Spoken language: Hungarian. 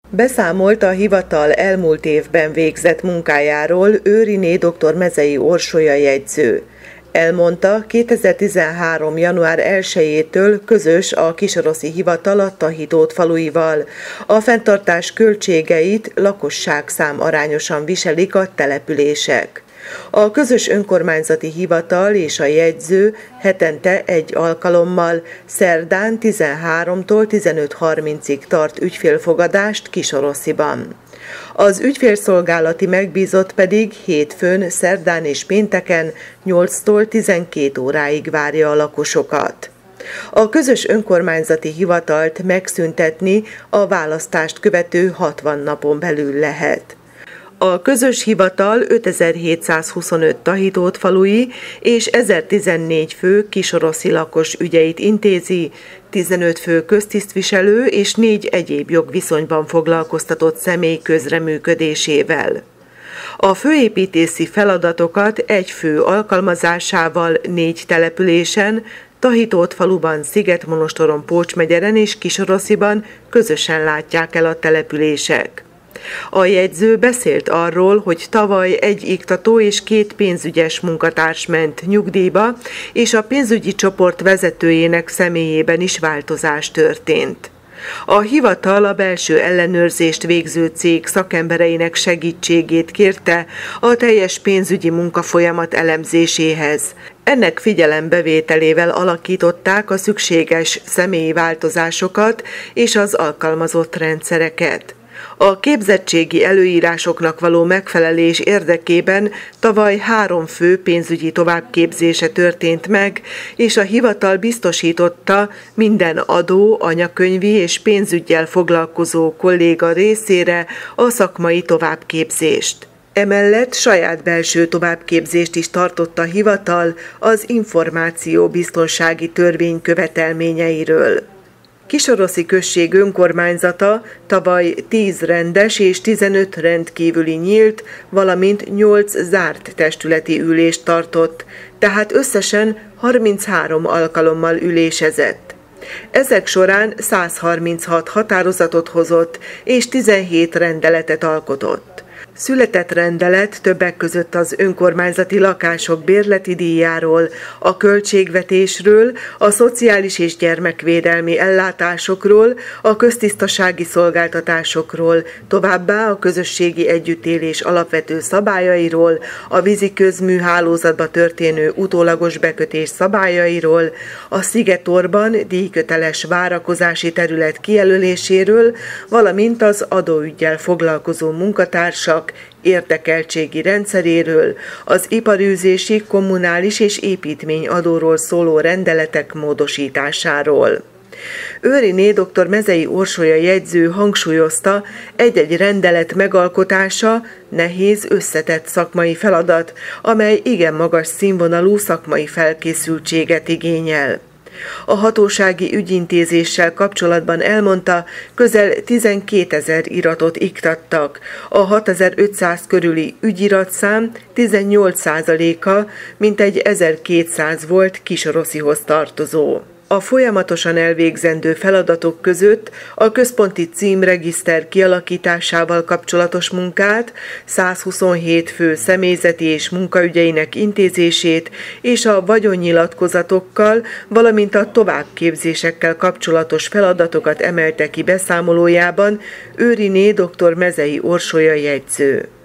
Beszámolt a hivatal elmúlt évben végzett munkájáról Őriné dr. Mezei Orsolya jegyző. Elmondta, 2013. január 1-től közös a Kisoroszi Hivatal a Tahitót faluival. A fenntartás költségeit lakosságszám arányosan viselik a települések. A közös önkormányzati hivatal és a jegyző hetente egy alkalommal szerdán 13-tól 15:30-ig tart ügyfélfogadást Kisorosziban. Az ügyfélszolgálati megbízott pedig hétfőn, szerdán és pénteken 8-tól 12 óráig várja a lakosokat. A közös önkormányzati hivatalt megszüntetni a választást követő 60 napon belül lehet. A közös hivatal 5725 Tahitót falui és 1014 fő kisoroszi lakos ügyeit intézi, 15 fő köztisztviselő és 4 egyéb jogviszonyban foglalkoztatott személy közreműködésével. A főépítészi feladatokat egy fő alkalmazásával 4 településen, Tahitót faluban, Szigetmonostoron, Pócs megyeren és Kisorosziban közösen látják el a települések. A jegyző beszélt arról, hogy tavaly 1 iktató és 2 pénzügyes munkatárs ment nyugdíjba, és a pénzügyi csoport vezetőjének személyében is változás történt. A hivatal a belső ellenőrzést végző cég szakembereinek segítségét kérte a teljes pénzügyi munkafolyamat elemzéséhez. Ennek figyelembevételével alakították a szükséges személyi változásokat és az alkalmazott rendszereket. A képzettségi előírásoknak való megfelelés érdekében tavaly 3 fő pénzügyi továbbképzése történt meg, és a hivatal biztosította minden adó, anyakönyvi és pénzüggyel foglalkozó kolléga részére a szakmai továbbképzést. Emellett saját belső továbbképzést is tartott a hivatal az információbiztonsági törvény követelményeiről. Kisoroszi község önkormányzata tavaly 10 rendes és 15 rendkívüli nyílt, valamint 8 zárt testületi ülést tartott, tehát összesen 33 alkalommal ülésezett. Ezek során 136 határozatot hozott és 17 rendeletet alkotott. Született rendelet többek között az önkormányzati lakások bérleti díjáról, a költségvetésről, a szociális és gyermekvédelmi ellátásokról, a köztisztasági szolgáltatásokról, továbbá a közösségi együttélés alapvető szabályairól, a vízi közműhálózatba történő utólagos bekötés szabályairól, a Szigetorban díjköteles várakozási terület kijelöléséről, valamint az adóüggyel foglalkozó munkatársak érdekeltségi rendszeréről, az iparűzési, kommunális és építményadóról szóló rendeletek módosításáról. Őriné dr. Mezei Orsolya jegyző hangsúlyozta, egy-egy rendelet megalkotása nehéz, összetett szakmai feladat, amely igen magas színvonalú szakmai felkészültséget igényel. A hatósági ügyintézéssel kapcsolatban elmondta, közel 12 000 iratot iktattak. A 6500 körüli ügyiratszám 18%-a, mintegy 1200 volt Kisoroszihoz tartozó. A folyamatosan elvégzendő feladatok között a központi címregiszter kialakításával kapcsolatos munkát, 127 fő személyzeti és munkaügyeinek intézését és a vagyonnyilatkozatokkal, valamint a továbbképzésekkel kapcsolatos feladatokat emelte ki beszámolójában Őriné dr. Mezei Orsolya jegyző.